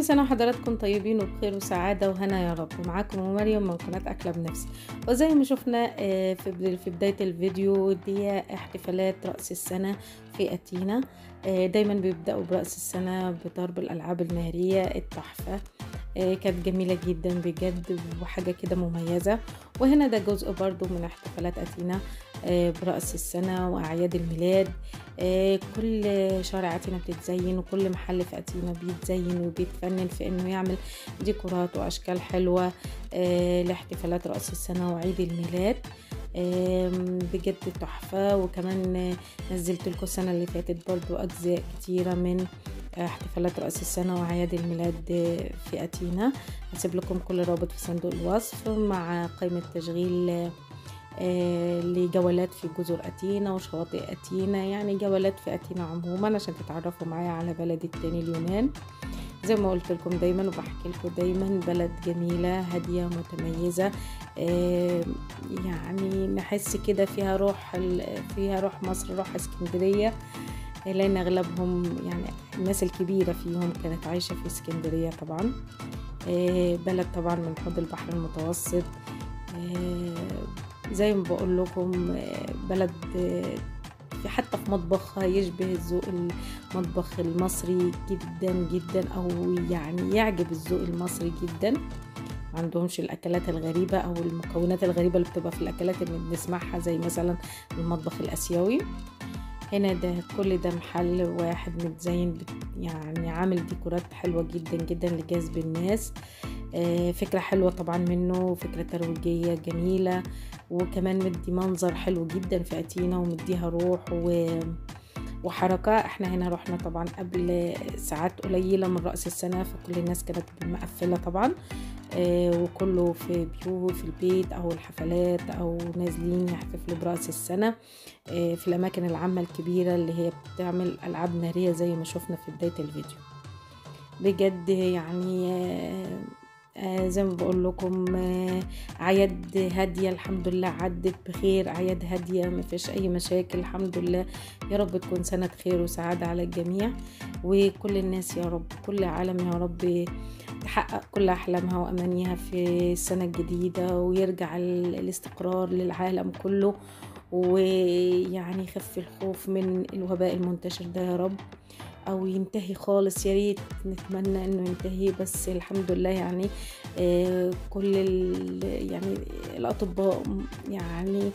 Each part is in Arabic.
سنة وحضراتكم طيبين وبخير وسعادة وهنا يا رب. معاكم مريم من قناة أكلة بنفسي. وزي ما شفنا في بداية الفيديو دي احتفالات رأس السنة في أتينا. دايما بيبدأوا برأس السنة بضرب الألعاب النارية التحفة. كانت جميلة جدا بجد وحاجة كده مميزة. وهنا ده جزء برضو من احتفالات أتينا برأس السنة وأعياد الميلاد. كل شارع أتينا بتتزين وكل محل في أتينا بيتزين وبيتفنن في إنه يعمل ديكورات وأشكال حلوة لاحتفالات رأس السنة وعيد الميلاد. بجد تحفة. وكمان نزلت لكم السنة اللي فاتت برضو أجزاء كتيرة من احتفالات رأس السنة وأعياد الميلاد في أتينا. هسيب لكم كل رابط في صندوق الوصف مع قائمة تشغيل لجولات في جزر أتينا وشواطئ أتينا، يعني جولات في أتينا عموما عشان تتعرفوا معايا على بلدي التاني اليونان. زي ما قلت لكم دايما وبحكي لكم دايما، بلد جميلة هادية متميزة. يعني نحس كده فيها روح مصر، روح اسكندرية، لأن أغلبهم يعني الناس الكبيرة فيهم كانت عايشة في اسكندرية طبعا. بلد طبعا من حوض البحر المتوسط. زي ما بقول لكم بلد حتى في مطبخها يشبه الذوق المطبخ المصري جدا جدا، او يعني يعجب الذوق المصري جدا. ما عندهمش الاكلات الغريبة او المكونات الغريبة اللي بتبقى في الاكلات اللي بنسمعها زي مثلا المطبخ الاسيوي. هنا ده كل ده محل واحد متزين يعني عامل ديكورات حلوة جدا جدا لجذب الناس. فكرة حلوة طبعا منه، فكرة ترويجية جميلة، وكمان مدي منظر حلو جدا في أتينا ومديها روح وحركة. احنا هنا رحنا طبعا قبل ساعات قليلة من رأس السنة، فكل الناس كانت مقفلة طبعا. وكله في بيوت في البيت او الحفلات او نازلين يحتفلوا برأس السنة في الاماكن العامة الكبيرة اللي هي بتعمل العاب نارية زي ما شفنا في بداية الفيديو. بجد يعني زي ما بقول لكم اعياد هاديه الحمد لله، عدت بخير. اعياد هاديه ما فيش اي مشاكل الحمد لله. يا رب تكون سنه خير وسعاده على الجميع، وكل الناس يا رب، كل عالم يا رب تحقق كل احلامها وامانيها في السنه الجديده، ويرجع الاستقرار للعالم كله، ويعني يخف الخوف من الوباء المنتشر ده يا رب، او ينتهي خالص. يا ريت نتمنى انه ينتهي، بس الحمد لله يعني كل يعني الاطباء يعني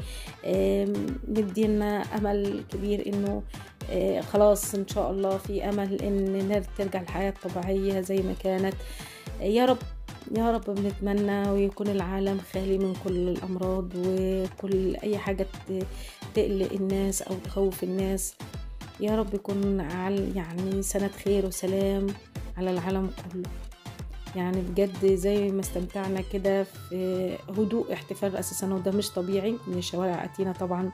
مدينا امل كبير انه خلاص ان شاء الله في امل ان ترجع الحياة الطبيعية زي ما كانت. يا رب يا رب بنتمنى، ويكون العالم خالي من كل الامراض وكل اي حاجة تقلق الناس او تخوف الناس. يا رب يكون يعني سنة خير وسلام على العالم كله. يعني بجد زي ما استمتعنا كده في هدوء احتفال رأس السنة، وده مش طبيعي ان شوارع أتينا طبعا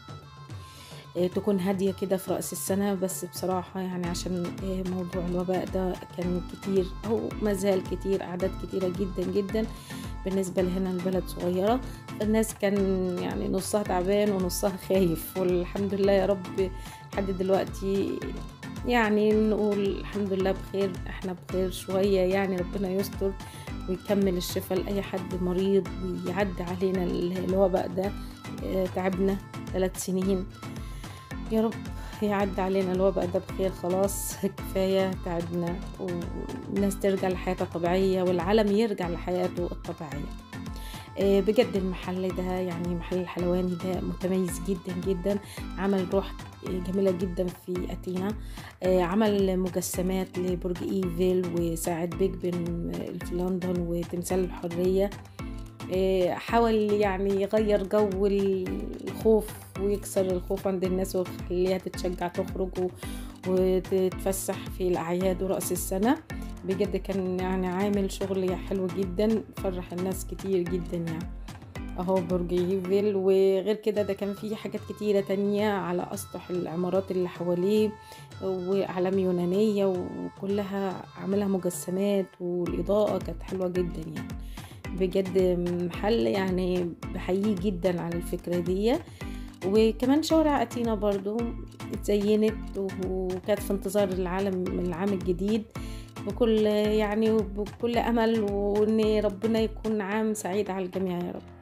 تكون هادية كده في رأس السنة. بس بصراحة يعني عشان موضوع الوباء ده كان كتير أو مازال كتير، أعداد كتيرة جدا جدا بالنسبة لهنا البلد صغيرة. الناس كان يعني نصها تعبان ونصها خايف، والحمد لله يا رب لحد دلوقتي يعني نقول الحمد لله بخير. احنا بخير شوية يعني، ربنا يستر ويكمل الشفاء لأي حد مريض ويعدي علينا الوباء ده. تعبنا 3 سنين، يا رب يعدي علينا الوباء ده بخير. خلاص كفاية تعبنا، والناس ترجع لحياتها الطبيعية والعالم يرجع لحياته الطبيعية. بجد المحل ده يعني محل الحلواني ده متميز جدا جدا، عمل روح جميلة جدا في أتينا. عمل مجسمات لبرج إيفل وساعة بيج بن في لندن وتمثال الحرية. حاول يعني يغير جو الخوف ويكسر الخوف عند الناس ويخليها تتشجع تخرج وتتفسح في الأعياد ورأس السنة. بجد كان يعني عامل شغل حلو جدا، فرح الناس كتير جدا يعني. اهو برج ايفل، وغير كده ده كان فيه حاجات كتيرة تانية على أسطح العمارات اللي حواليه وأعلام يونانية، وكلها عاملها مجسمات، والإضاءة كانت حلوة جدا يعني. بجد محل يعني بحييه جدا على الفكرة دي. وكمان شوارع أتينا برضو اتزينت وكانت في انتظار العام الجديد. بكل يعني وبكل أمل، وإن ربنا يكون عام سعيد على الجميع يا رب.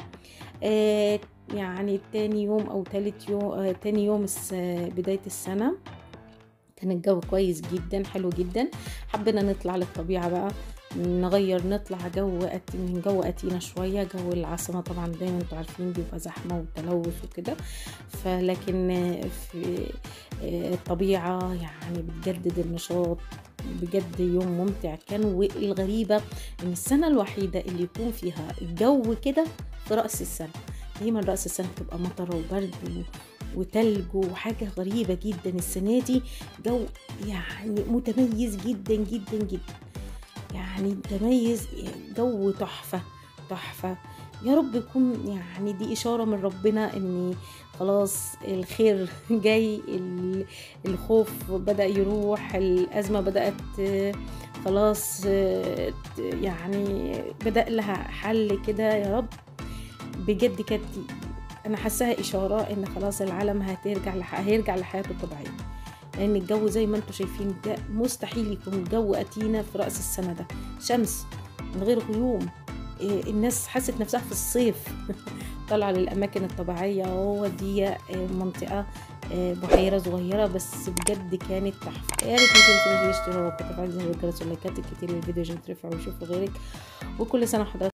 يعني تاني يوم أو تالت يوم، تاني يوم بداية السنة، كان الجو كويس جدا، حلو جدا. حبينا نطلع للطبيعة بقى، نغير، نطلع من جو أتينا شوية. جو العاصمة طبعا دايما انتوا عارفين بيبقى زحمة وتلوث وكده، فلكن في الطبيعة يعني بتجدد النشاط. بجد يوم ممتع كان. والغريبة ان السنة الوحيدة اللي يكون فيها الجو كده في رأس السنة. دايما رأس السنة بتبقى مطر وبرد وتلج وحاجة غريبة جدا. السنة دي جو يعني متميز جدا جدا جدا، يعني متميز، جو تحفة تحفة. يا رب يكون يعني دي إشارة من ربنا إن خلاص الخير جاي، الخوف بدأ يروح، الأزمة بدأت خلاص يعني بدأ لها حل كده يا رب. بجد كانت انا حاساها اشاره ان خلاص العالم هيرجع لحياته الطبيعيه، لان الجو زي ما انتم شايفين ده مستحيل يكون جو اتينا في راس السنه ده، شمس من غير غيوم. الناس حست نفسها في الصيف طالعه للاماكن الطبيعيه. وهو دي منطقه بحيره صغيره بس بجد كانت تحفه. يا ريت ما تنسوش تشتركوا وتفعلوا زر الجرس واللايكات الكتير للفيديو عشان ترفعوا ويشوفوا غيرك. وكل سنه وحضراتكم